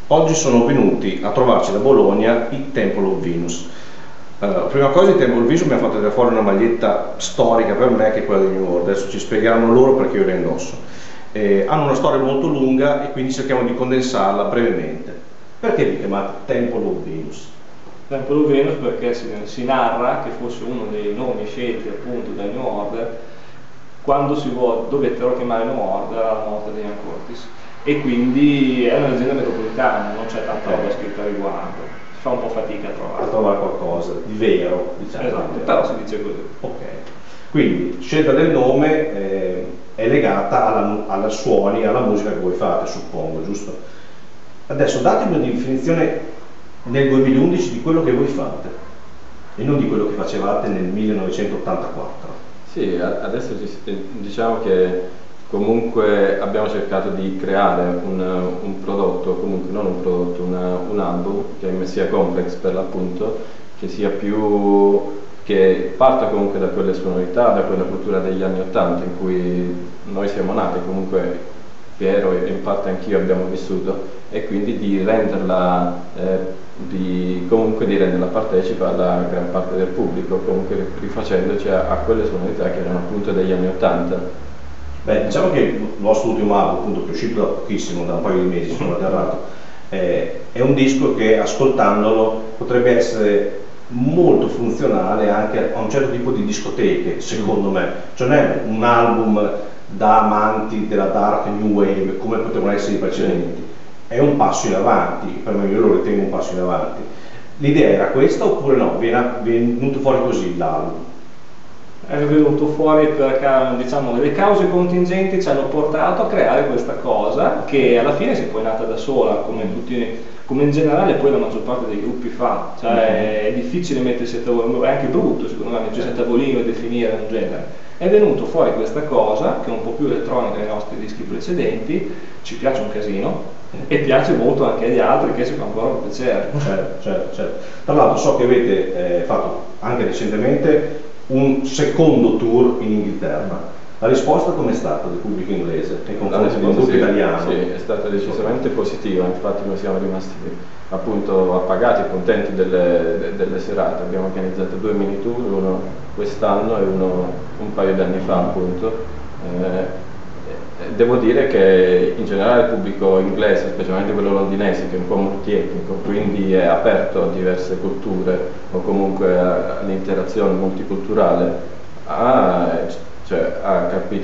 Oggi sono venuti a trovarci da Bologna i Temple of Venus. Prima cosa, i Temple of Venus mi hanno fatto tirare fuori una maglietta storica per me, che è quella di New Order. Adesso ci spiegheranno loro perché io la indosso. Hanno una storia molto lunga e quindi cerchiamo di condensarla brevemente. Perché vi chiamate Temple of Venus? Temple of Venus perché si narra che fosse uno dei nomi scelti appunto dal New Order quando dovettero chiamare New Order alla morte di Ian Curtis, e quindi è una leggenda metropolitana, non c'è tanta roba scritta a riguardo, si fa un po' fatica a trovare qualcosa di vero, diciamo. Esatto, però si dice così. Ok, quindi scelta del nome è legata alla suoni, alla musica che voi fate, suppongo, giusto? Adesso datemi una definizione nel 2011 di quello che voi fate e non di quello che facevate nel 1984. Sì, adesso diciamo che comunque abbiamo cercato di creare un prodotto, comunque non un prodotto, un album che sia complex per l'appunto, che sia che parta comunque da quelle sonorità, da quella cultura degli anni *80 in cui noi siamo nati, comunque Piero e in parte anch'io abbiamo vissuto, e quindi di renderla comunque di renderla partecipa alla gran parte del pubblico, comunque rifacendoci a quelle sonorità che erano appunto degli anni '80. Beh, diciamo che il vostro ultimo album, appunto, che è uscito da pochissimo, da un paio di mesi, sono errato, è un disco che ascoltandolo potrebbe essere molto funzionale anche a un certo tipo di discoteche, secondo me. Cioè non è un album da amanti della dark new wave come potevano essere i precedenti, è un passo in avanti, per me io lo ritengo un passo in avanti. L'idea era questa oppure no? Viene venuto fuori così l'album? È venuto fuori perché, diciamo, le cause contingenti ci hanno portato a creare questa cosa che alla fine si è poi nata da sola, come in generale poi la maggior parte dei gruppi fa. Cioè è difficile mettersi a tavolino, è anche brutto secondo me mettersi a tavolino e definire un genere. È venuto fuori questa cosa che è un po' più elettronica dei nostri dischi precedenti, ci piace un casino e piace molto anche agli altri che si fanno ancora piacere. Certo. Tra l'altro so che avete fatto anche recentemente un secondo tour in Inghilterra. La risposta com'è stata del pubblico inglese nei confronti del gruppo italiano? Sì, è stata decisamente positiva, infatti noi siamo rimasti appunto appagati e contenti delle serate. Abbiamo organizzato 2 mini tour, uno quest'anno e uno un paio di anni fa appunto. Devo dire che in generale il pubblico inglese, specialmente quello londinese, che è un po' multietnico, quindi è aperto a diverse culture o comunque all'interazione multiculturale, ha capito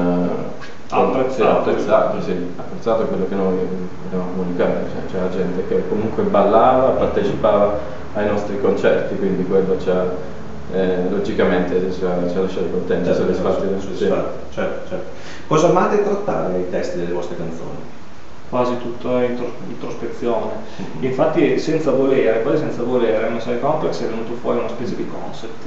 ha apprezzato quello che noi volevamo comunicare. C'era gente che comunque ballava, partecipava ai nostri concerti, quindi quello logicamente ci ha lasciato contenti, soddisfatti. Certo. Cosa amate trattare nei testi delle vostre canzoni? Quasi tutta introspezione. Infatti senza volere, MSI Complex è venuto fuori una specie di concept,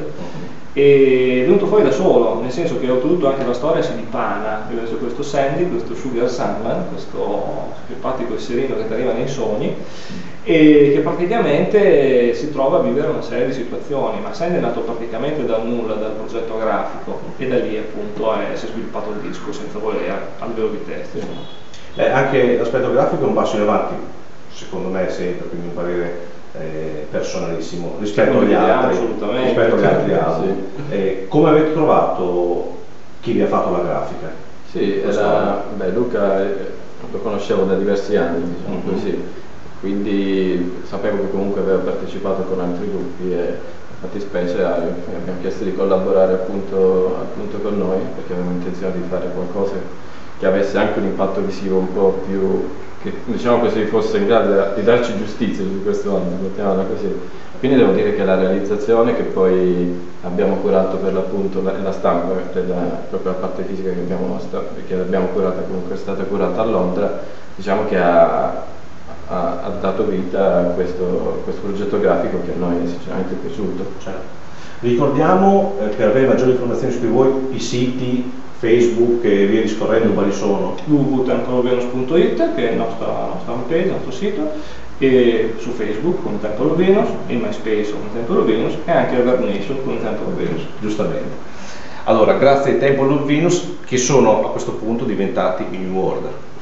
e è venuto fuori da solo, nel senso che oltretutto anche la storia si dipana, su questo Sandy, questo Sugar Sandman, questo simpatico serino che ti arriva nei sogni e che praticamente si trova a vivere una serie di situazioni, ma Sandy è nato praticamente dal nulla, dal progetto grafico, e da lì appunto si è sviluppato il disco senza volere, a livello di testi. Anche l'aspetto grafico è un passo in avanti, secondo me sempre, quindi un parere personalissimo rispetto agli altri album. Come avete trovato chi vi ha fatto la grafica? Sì, Luca lo conoscevo da diversi anni, diciamo così, quindi sapevo che comunque aveva partecipato con altri gruppi e a fattispecie abbiamo chiesto di collaborare appunto con noi, perché avevamo intenzione di fare qualcosa che avesse anche un impatto visivo un po' più, che diciamo così fosse in grado di darci giustizia su questo anno, mettiamola così. Quindi devo dire che la realizzazione, che poi abbiamo curato per l'appunto la stampa, proprio la parte fisica che abbiamo curata, comunque è stata curata a Londra, diciamo che ha dato vita a questo progetto grafico che a noi è sinceramente piaciuto. Certo. Ricordiamo, per avere maggiori informazioni su di voi, i siti Facebook e via discorrendo quali sono? www.templeofvenus.it, che è la nostra homepage, il nostro sito, e su Facebook come Temple of Venus, in MySpace come Temple of Venus e anche a Vernation come Temple of Venus. Giustamente. Allora, grazie ai Temple of Venus che sono a questo punto diventati i New Order.